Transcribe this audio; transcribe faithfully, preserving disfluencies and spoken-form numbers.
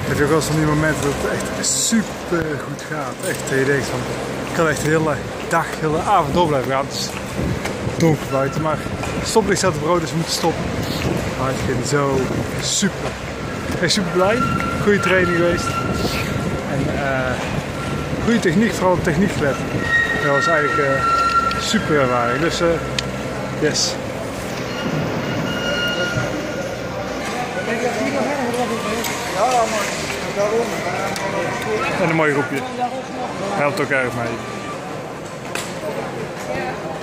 Heb je ook wel eens van die momenten dat het echt super goed gaat. Echt, dat je denkt van, ik kan echt de hele dag, de hele avond door blijven gaan. Het is donker buiten, maar stoplicht staat op rood, dus we moeten stoppen. Maar ik vind het zo super. Ik ben super blij. Goede training geweest. En uh, goede techniek, vooral op techniek gelet. Dat was eigenlijk uh, super ervaring. Dus uh, yes. En een mooi groepje. Helpt ook erg mee.